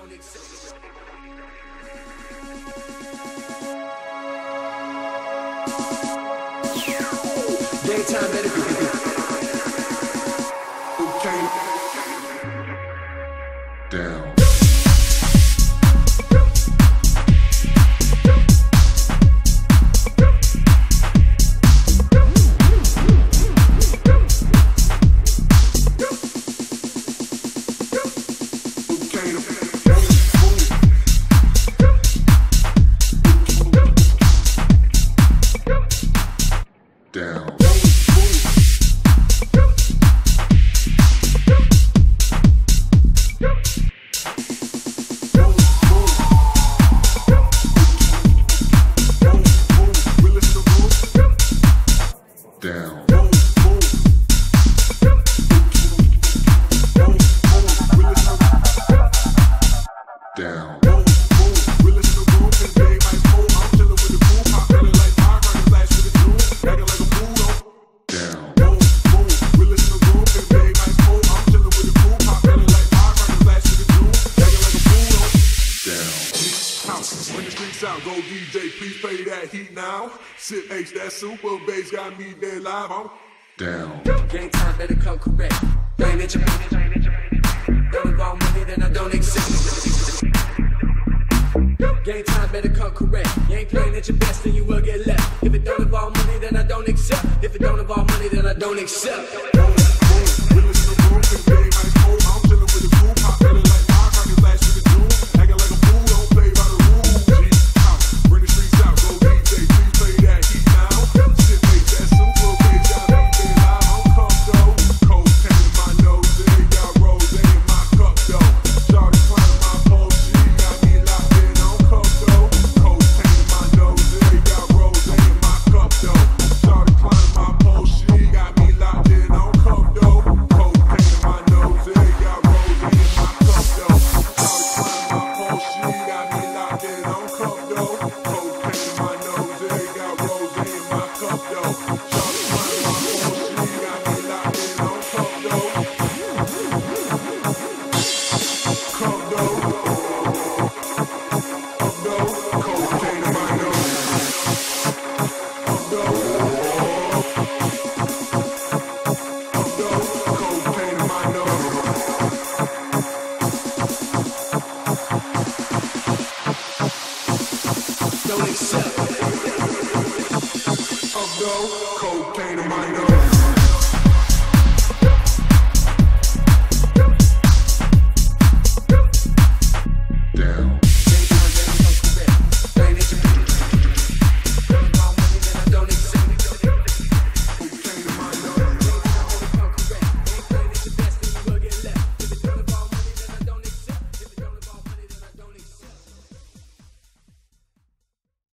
Daytime medical. Okay. Down. Down. Sip H, that super bass got me dead live on. Down. Game time, better come correct. Playing at your don't involve money, then I don't accept. Game time, better come correct. You ain't playing at your best, then you will get left. If it don't involve money, then I don't accept. If it don't involve money, then I don't accept.